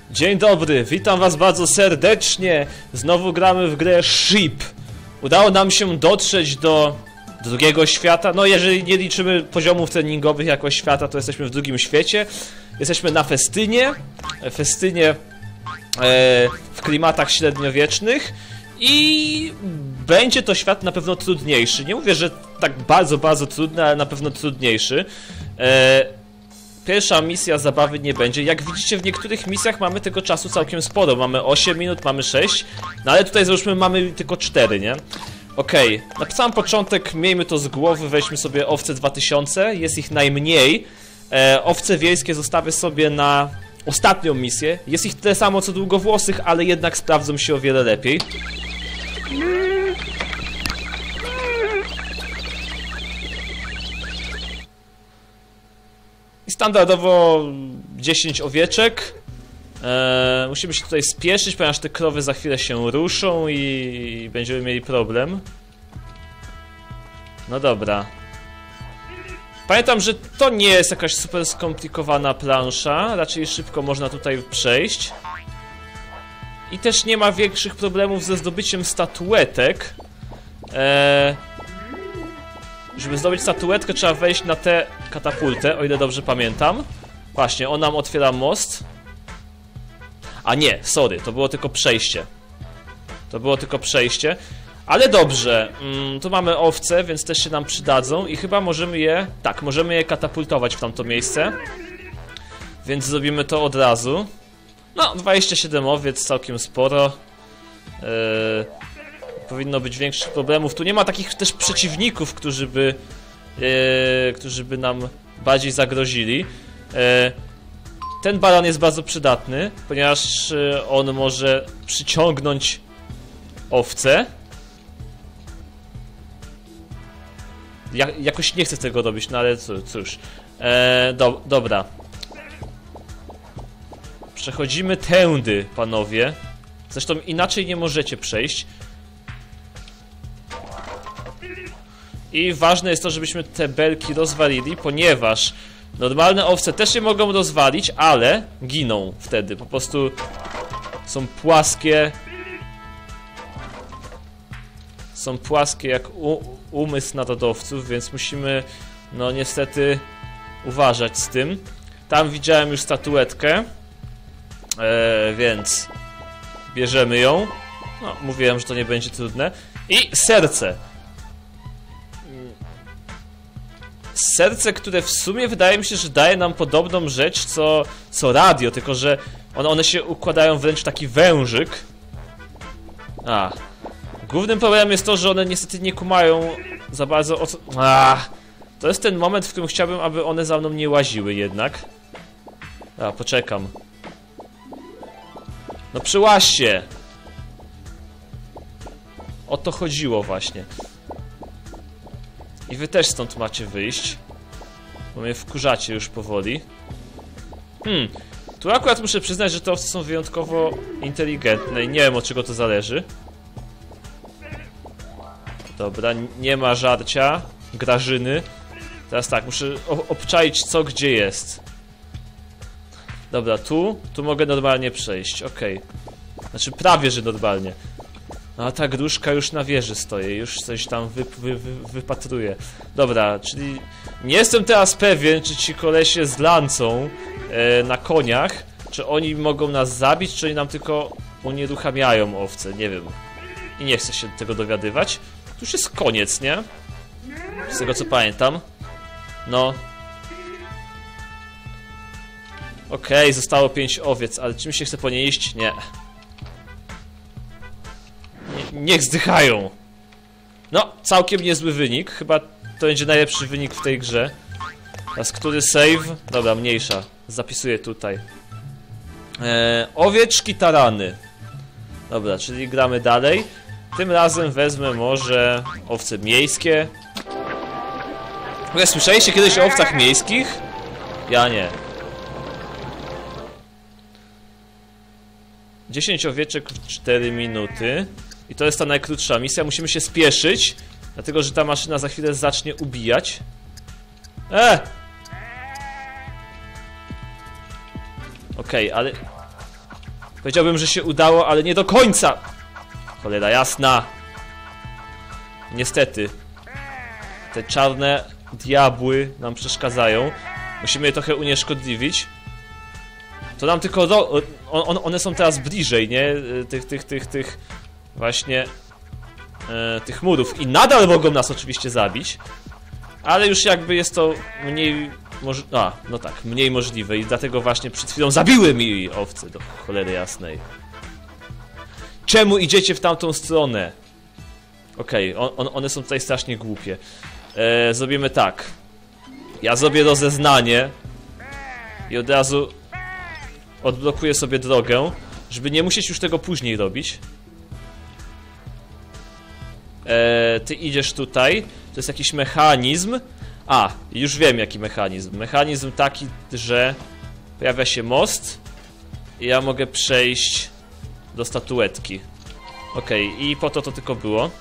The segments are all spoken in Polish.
Dzień dobry, witam was bardzo serdecznie. Znowu gramy w grę Sheep. Udało nam się dotrzeć do drugiego świata. No jeżeli nie liczymy poziomów treningowych jako świata, to jesteśmy w drugim świecie. Jesteśmy na festynie. W klimatach średniowiecznych. I będzie to świat na pewno trudniejszy. Nie mówię, że tak bardzo trudny, ale na pewno trudniejszy. Pierwsza misja zabawy nie będzie. Jak widzicie, w niektórych misjach mamy tego czasu całkiem sporo. Mamy 8 minut, mamy 6. No ale tutaj załóżmy mamy tylko 4, nie? Okej, na sam początek miejmy to z głowy. Weźmy sobie owce 2000. Jest ich najmniej. Owce wiejskie zostawię sobie na ostatnią misję. Jest ich tyle samo co długowłosych, ale jednak sprawdzą się o wiele lepiej. I standardowo 10 owieczek. Musimy się tutaj spieszyć, ponieważ te krowy za chwilę się ruszą i będziemy mieli problem. No dobra. Pamiętam, że to nie jest jakaś super skomplikowana plansza. Raczej szybko można tutaj przejść. I też nie ma większych problemów ze zdobyciem statuetek. Żeby zdobyć statuetkę, trzeba wejść na tę katapultę, o ile dobrze pamiętam. Właśnie, on nam otwiera most. A nie, sorry, to było tylko przejście. Ale dobrze, tu mamy owce, więc też się nam przydadzą i chyba możemy je... Tak, możemy je katapultować w tamto miejsce. Więc zrobimy to od razu. No, 27 owiec, całkiem sporo. Powinno być większych problemów. Tu nie ma takich też przeciwników, którzy by nam bardziej zagrozili. Ten baran jest bardzo przydatny, ponieważ on może przyciągnąć owce. Jakoś nie chcę tego robić, no ale cóż. Dobra. Przechodzimy tędy, panowie. Zresztą inaczej nie możecie przejść. I ważne jest to, żebyśmy te belki rozwalili, ponieważ normalne owce też się mogą rozwalić, ale giną wtedy. Po prostu są płaskie. Są płaskie jak umysł narodowców, więc musimy, no niestety, uważać z tym. Tam widziałem już statuetkę, więc bierzemy ją. No, mówiłem, że to nie będzie trudne. I serce. Serce, które w sumie wydaje mi się, że daje nam podobną rzecz co radio, tylko że one się układają wręcz w taki wężyk. Głównym problemem jest to, że one niestety nie kumają za bardzo o co... To jest ten moment, w którym chciałbym, aby one za mną nie łaziły jednak. Poczekam. No przyłaź się! O to chodziło właśnie. I wy też stąd macie wyjść. Bo mnie wkurzacie już powoli. Tu akurat muszę przyznać, że te owce są wyjątkowo inteligentne i nie wiem, od czego to zależy. Dobra, nie ma żarcia. Grażyny. Teraz tak, muszę obczaić co gdzie jest. Dobra, tu mogę normalnie przejść, okej. Znaczy prawie, że normalnie. A ta gruszka już na wieży stoi, już coś tam wypatruje. Dobra, czyli nie jestem teraz pewien, czy ci kolesie z lancą na koniach, czy oni mogą nas zabić, czy oni nam tylko unieruchamiają owce, nie wiem. I nie chcę się tego dowiadywać. Tu już jest koniec, nie? Z tego co pamiętam. No. Okej, zostało 5 owiec, ale czym się chce po nie iść? Nie. Niech zdychają. No, całkiem niezły wynik. Chyba to będzie najlepszy wynik w tej grze. Teraz który save? Dobra, mniejsza. Zapisuję tutaj. Owieczki tarany. Dobra, czyli gramy dalej. Tym razem wezmę może owce miejskie. Słyszeliście kiedyś o owcach miejskich? Ja nie. 10 owieczek w 4 minuty. I to jest ta najkrótsza misja. Musimy się spieszyć, dlatego że ta maszyna za chwilę zacznie ubijać. Okej, ale Powiedziałbym, że się udało, ale nie do końca. Cholera jasna. Niestety. Te czarne diabły nam przeszkadzają. Musimy je trochę unieszkodliwić. To nam tylko... one są teraz bliżej, nie? Tych właśnie... tych murów. I nadal mogą nas oczywiście zabić. Ale już jakby jest to mniej... no tak, mniej możliwe. I dlatego właśnie przed chwilą zabiły mi owce, do cholery jasnej. Czemu idziecie w tamtą stronę? Okej, one są tutaj strasznie głupie. Zrobimy tak. Ja zrobię rozeznanie i od razu odblokuję sobie drogę, żeby nie musieć już tego później robić. Ty idziesz tutaj. To jest jakiś mechanizm. A, już wiem jaki mechanizm. Mechanizm taki, że pojawia się most i ja mogę przejść do statuetki. Okej, i po to tylko było.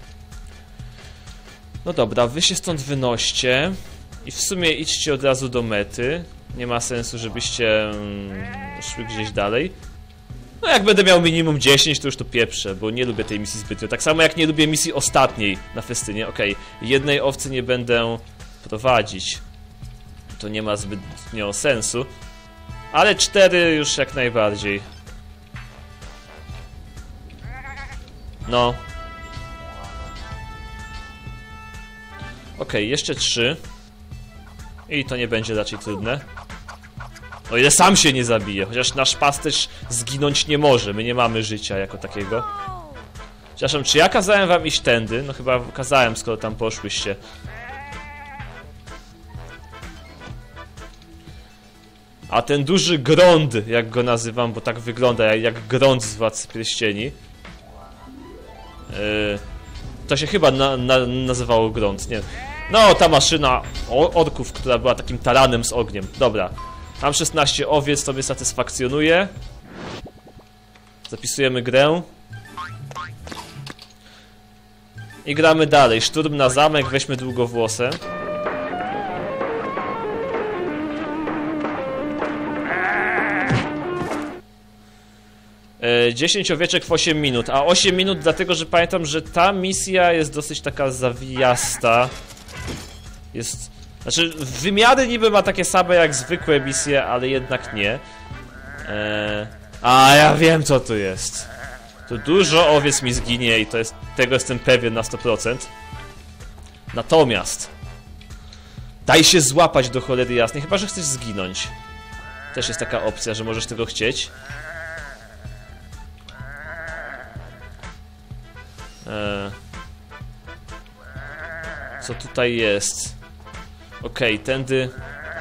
No dobra, wy się stąd wynoście. I w sumie idźcie od razu do mety. Nie ma sensu, żebyście szły gdzieś dalej. No jak będę miał minimum 10, to już to pieprzę, bo nie lubię tej misji zbytnio. Tak samo jak nie lubię misji ostatniej na festynie. Okej, jednej owcy nie będę prowadzić. To nie ma zbytnio sensu. Ale 4 już jak najbardziej. No. Okej, jeszcze 3. I to nie będzie raczej trudne. O ile sam się nie zabije, chociaż nasz pasterz zginąć nie może. My nie mamy życia jako takiego. Przepraszam, czy ja kazałem wam iść tędy? No chyba kazałem, skoro tam poszłyście. A ten duży grond, jak go nazywam, bo tak wygląda, jak grond z Władcy Pierścieni. To się chyba nazywało grond, nie? No, ta maszyna orków, która była takim taranem z ogniem. Dobra. Mam 16 owiec, to mnie satysfakcjonuje. Zapisujemy grę. I gramy dalej. Szturm na zamek, weźmy długowłosę. Yy, 10 owieczek w 8 minut. A 8 minut dlatego, że pamiętam, że ta misja jest dosyć taka zawijasta. Jest... Znaczy, wymiary niby ma takie same jak zwykłe misje, ale jednak nie. A ja wiem, co tu jest. Tu dużo owiec mi zginie i to jest, tego jestem pewien na 100%. Natomiast daj się złapać do cholery jasnej, chyba że chcesz zginąć. Też jest taka opcja, że możesz tego chcieć. Co tutaj jest? Okej, tędy...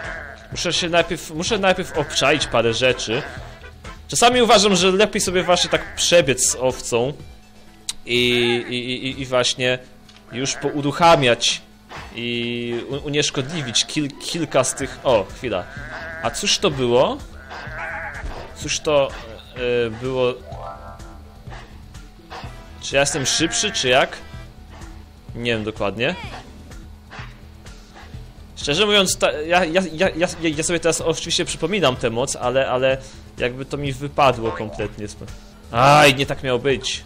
Muszę najpierw obczaić parę rzeczy. Czasami uważam, że lepiej sobie właśnie tak przebiec z owcą i właśnie już pouruchamiać i unieszkodliwić kilka z tych... O, chwila. A cóż to było? Cóż to było... Czy ja jestem szybszy, czy jak? Nie wiem dokładnie. Szczerze mówiąc, ja sobie teraz oczywiście przypominam tę moc, ale jakby to mi wypadło kompletnie. Aj, nie tak miało być.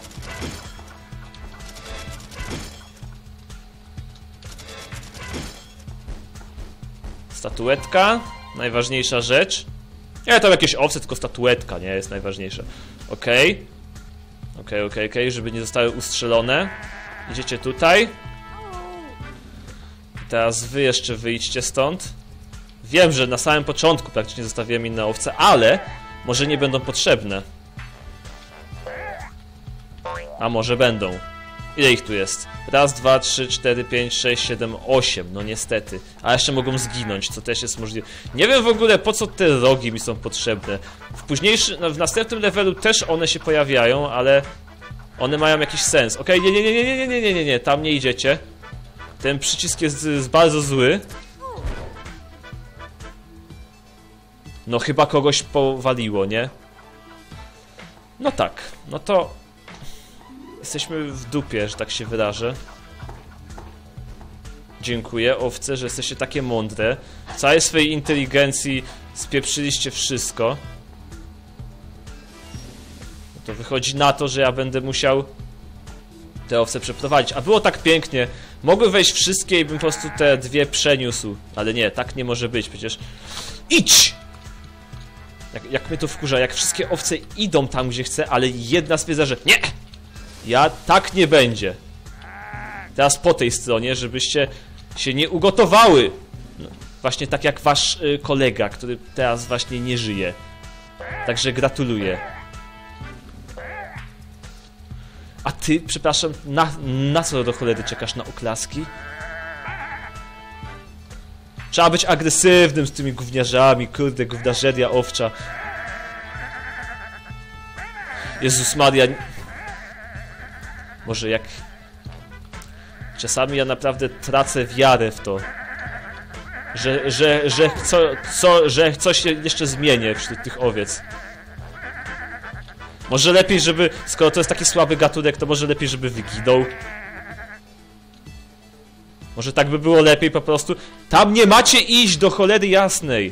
Statuetka, najważniejsza rzecz. Nie, tam jakieś owce, tylko statuetka, nie, jest najważniejsza. Okej, żeby nie zostały ustrzelone. Idziecie tutaj. Teraz wy jeszcze wyjdźcie stąd. Wiem, że na samym początku praktycznie zostawiłem inne owce, ale może nie będą potrzebne. A może będą. Ile ich tu jest? Raz, 2, 3, 4, 5, 6, 7, 8. No niestety. A jeszcze mogą zginąć, co też jest możliwe. Nie wiem w ogóle, po co te rogi mi są potrzebne. W następnym levelu też one się pojawiają, ale one mają jakiś sens. Okej, nie, tam nie idziecie. Ten przycisk jest bardzo zły. No chyba kogoś powaliło, nie? No tak, no to... Jesteśmy w dupie, że tak się wyrażę. Dziękuję, owce, że jesteście takie mądre. W całej swojej inteligencji spieprzyliście wszystko. To wychodzi na to, że ja będę musiał te owce przeprowadzić. A było tak pięknie. Mogły wejść wszystkie i bym po prostu te dwie przeniósł. Ale nie, tak nie może być, przecież... Idź! Jak mnie to wkurza, jak wszystkie owce idą tam, gdzie chcę, ale jedna stwierdza, że nie! Ja tak nie będzie. Teraz po tej stronie, żebyście się nie ugotowały. No, właśnie tak jak wasz kolega, który teraz właśnie nie żyje. Także gratuluję. A ty, przepraszam, na co do cholery czekasz? Na oklaski? Trzeba być agresywnym z tymi gówniarzami, kurde, gówniarzeria owcza. Jezus Maria. Może jak... Czasami ja naprawdę tracę wiarę w to, że coś się jeszcze zmienię wśród tych owiec. Może lepiej, żeby... Skoro to jest taki słaby gatunek, to może lepiej, żeby wyginął. Może tak by było lepiej po prostu. Tam nie macie iść, do cholery jasnej.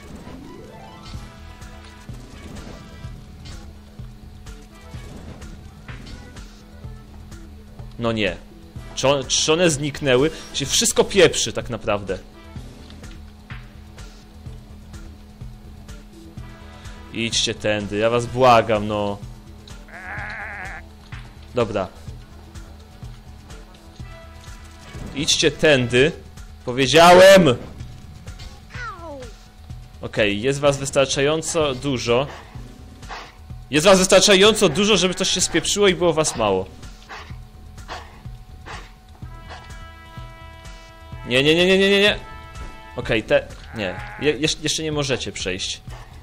No nie. Czy one zniknęły? Się wszystko pieprzy tak naprawdę. Idźcie tędy, ja was błagam, no. Dobra. Idźcie tędy. Powiedziałem! Okej, jest was wystarczająco dużo. Jest was wystarczająco dużo, żeby coś się spieprzyło i było was mało. Nie. Okej, nie. Jeszcze nie możecie przejść.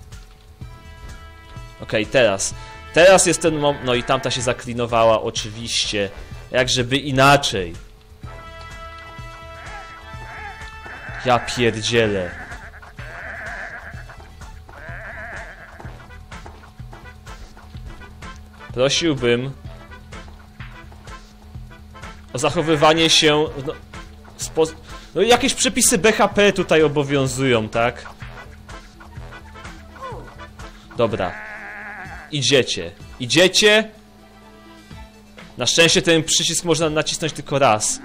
Okej, teraz. Teraz jest ten moment... No i tamta się zaklinowała, oczywiście. Jakżeby inaczej. Ja pierdzielę. Prosiłbym o zachowywanie się... No jakieś przepisy BHP tutaj obowiązują, tak? Dobra. Idziecie. Na szczęście ten przycisk można nacisnąć tylko raz.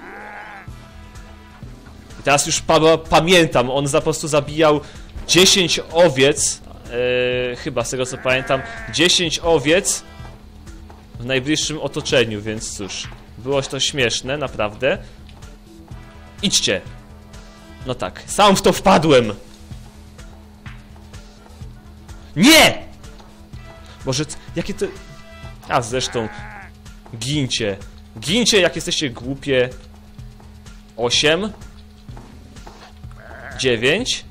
I teraz już pamiętam, on po prostu zabijał 10 owiec. Chyba z tego co pamiętam, 10 owiec w najbliższym otoczeniu, więc cóż. Było to śmieszne, naprawdę. Idźcie. No tak, sam w to wpadłem. Nie! Boże, jakie to... A zresztą... Gincie. Gincie, jak jesteście głupie. 8 9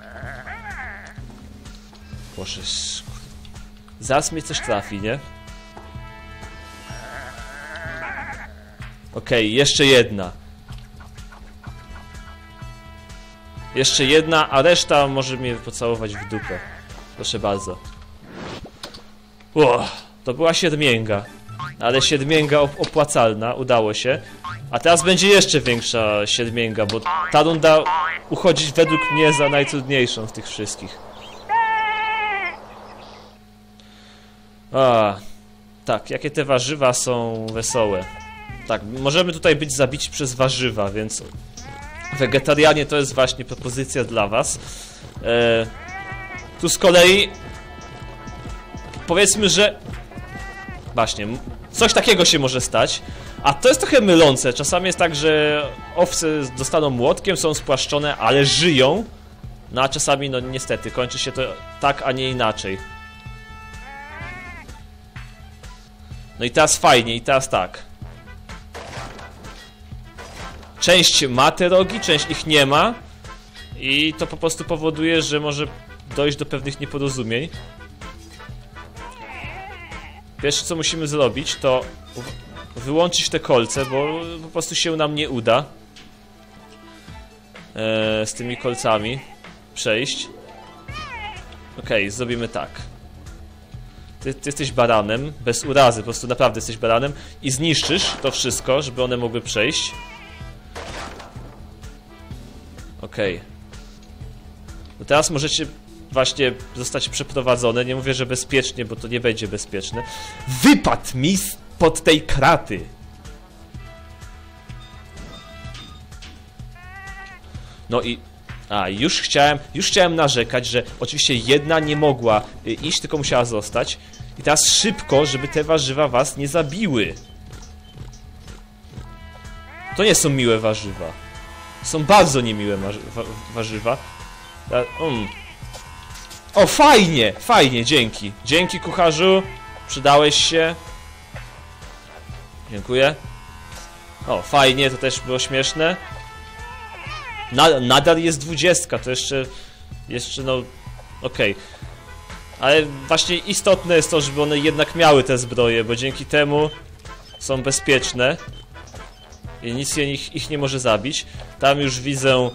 Boże... Zaraz mnie coś trafi, nie? Okej, jeszcze jedna. Jeszcze jedna, a reszta może mnie pocałować w dupę. Proszę bardzo. To była siedmięga. Ale siedmięga opłacalna, udało się. A teraz będzie jeszcze większa siedmięga, bo ta runda uchodzi według mnie za najtrudniejszą z tych wszystkich. Tak, jakie te warzywa są wesołe. Tak, możemy tutaj być zabici przez warzywa, więc... Wegetarianie to jest właśnie propozycja dla was. Tu z kolei... Powiedzmy, że... Właśnie, coś takiego się może stać. A to jest trochę mylące. Czasami jest tak, że owce dostaną młotkiem, są spłaszczone, ale żyją. No a czasami, no niestety, kończy się to tak, a nie inaczej. No i teraz fajnie, i teraz tak. Część ma te rogi, część ich nie ma. I to po prostu powoduje, że może dojść do pewnych nieporozumień. Pierwsze co musimy zrobić, to wyłączyć te kolce, bo po prostu się nam nie uda z tymi kolcami przejść. Okej, zrobimy tak. Ty jesteś baranem, bez urazy, po prostu naprawdę jesteś baranem i zniszczysz to wszystko, żeby one mogły przejść. Okej. No teraz możecie właśnie zostać przeprowadzone. Nie mówię, że bezpiecznie, bo to nie będzie bezpieczne. Wypadł mi spod tej kraty! No i... już chciałem narzekać, że oczywiście jedna nie mogła iść, tylko musiała zostać. I teraz szybko, żeby te warzywa was nie zabiły. To nie są miłe warzywa. Są bardzo niemiłe warzywa. O, fajnie, fajnie, dzięki. Dzięki, kucharzu. Przydałeś się. Dziękuję. O, fajnie, to też było śmieszne. Nadal jest 20, to jeszcze no... Okej. Ale właśnie istotne jest to, żeby one jednak miały te zbroje, bo dzięki temu są bezpieczne. I nic ich nie może zabić. Tam już widzę...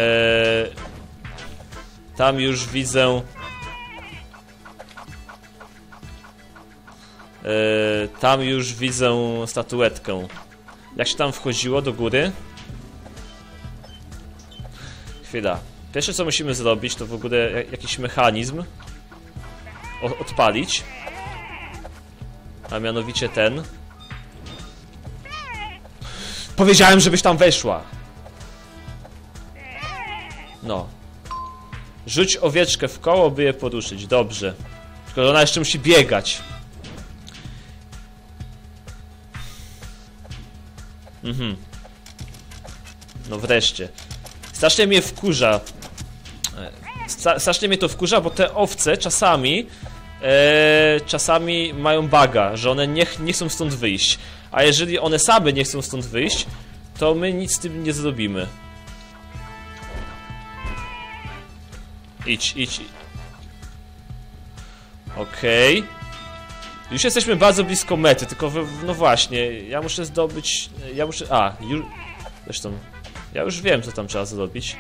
Tam już widzę... Tam już widzę statuetkę. Jak się tam wchodziło do góry? Chwila. Pierwsze co musimy zrobić to w ogóle jakiś mechanizm odpalić. A mianowicie ten. Powiedziałem, żebyś tam weszła. No. Rzuć owieczkę w koło, by je poruszyć. Dobrze. Tylko że ona jeszcze musi biegać. No wreszcie. Strasznie mnie wkurza. Strasznie mnie to wkurza, bo te owce czasami mają buga, że one nie chcą stąd wyjść. A jeżeli one same nie chcą stąd wyjść, to my nic z tym nie zrobimy. Idź. Okej. Już jesteśmy bardzo blisko mety, tylko no właśnie, ja muszę zdobyć... Zresztą, ja już wiem, co tam trzeba zrobić.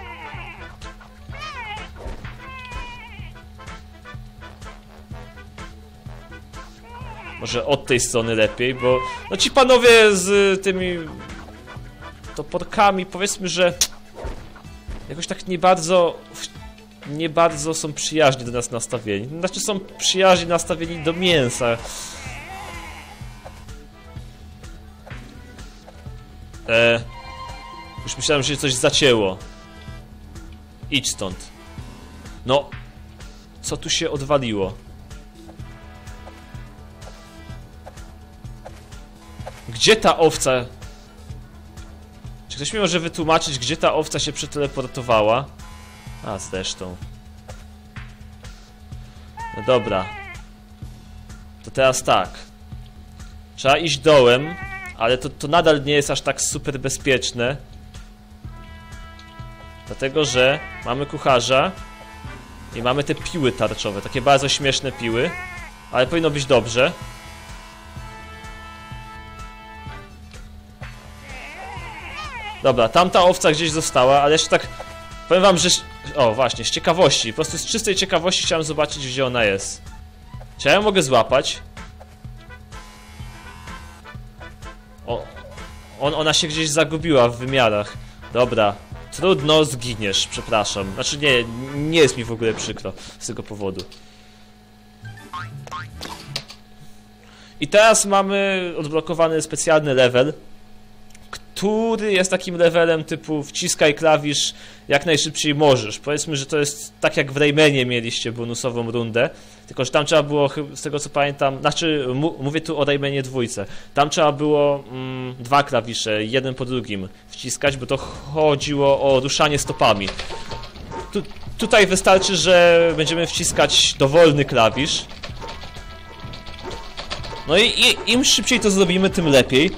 Może od tej strony lepiej, bo... No ci panowie z tymi... toporkami, powiedzmy, że... jakoś tak nie bardzo są przyjaźni do nas nastawieni. Znaczy są przyjaźni nastawieni do mięsa. Już myślałem, że się coś zacięło. Idź stąd. No. Co tu się odwaliło? Gdzie ta owca? Czy ktoś mi może wytłumaczyć, gdzie ta owca się przeteleportowała? A, zresztą. No dobra. To teraz tak. Trzeba iść dołem, ale to nadal nie jest aż tak super bezpieczne. Dlatego, że mamy kucharza i mamy te piły tarczowe, takie bardzo śmieszne piły. Ale powinno być dobrze. Dobra, tamta owca gdzieś została, ale jeszcze tak... Powiem wam, że... O, właśnie, z ciekawości. Po prostu z czystej ciekawości chciałem zobaczyć, gdzie ona jest. Czy ja ją mogę złapać? Ona się gdzieś zagubiła w wymiarach. Dobra. Trudno, zginiesz, przepraszam. Znaczy nie jest mi w ogóle przykro z tego powodu. I teraz mamy odblokowany specjalny level, który jest takim levelem typu wciskaj klawisz jak najszybciej możesz. Powiedzmy, że to jest tak jak w Raymanie mieliście bonusową rundę, tylko że tam trzeba było, z tego co pamiętam, znaczy mówię tu o Raymanie 2, tam trzeba było 2 klawisze, jeden po drugim wciskać, bo to chodziło o ruszanie stopami. Tutaj wystarczy, że będziemy wciskać dowolny klawisz. No i im szybciej to zrobimy, tym lepiej.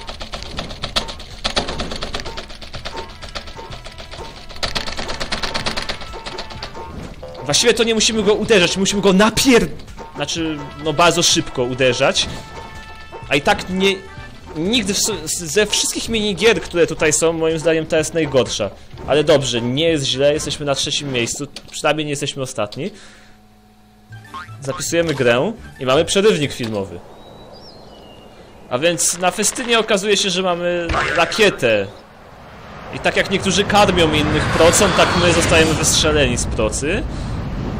Właściwie to nie musimy go uderzać, musimy go znaczy, no bardzo szybko uderzać. A i tak nigdy ze wszystkich minigier, które tutaj są, moim zdaniem ta jest najgorsza. Ale dobrze, nie jest źle, jesteśmy na 3. miejscu, przynajmniej nie jesteśmy ostatni. Zapisujemy grę i mamy przerywnik filmowy. A więc na festynie okazuje się, że mamy rakietę. I tak jak niektórzy karmią innych procą, tak my zostajemy wystrzeleni z procy.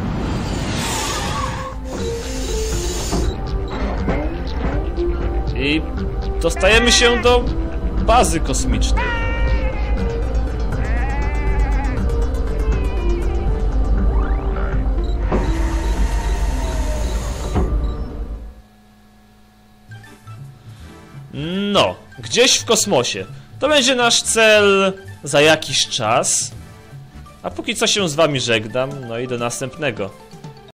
I dostajemy się do bazy kosmicznej. No, gdzieś w kosmosie. To będzie nasz cel za jakiś czas. A póki co się z wami żegnam, no i do następnego.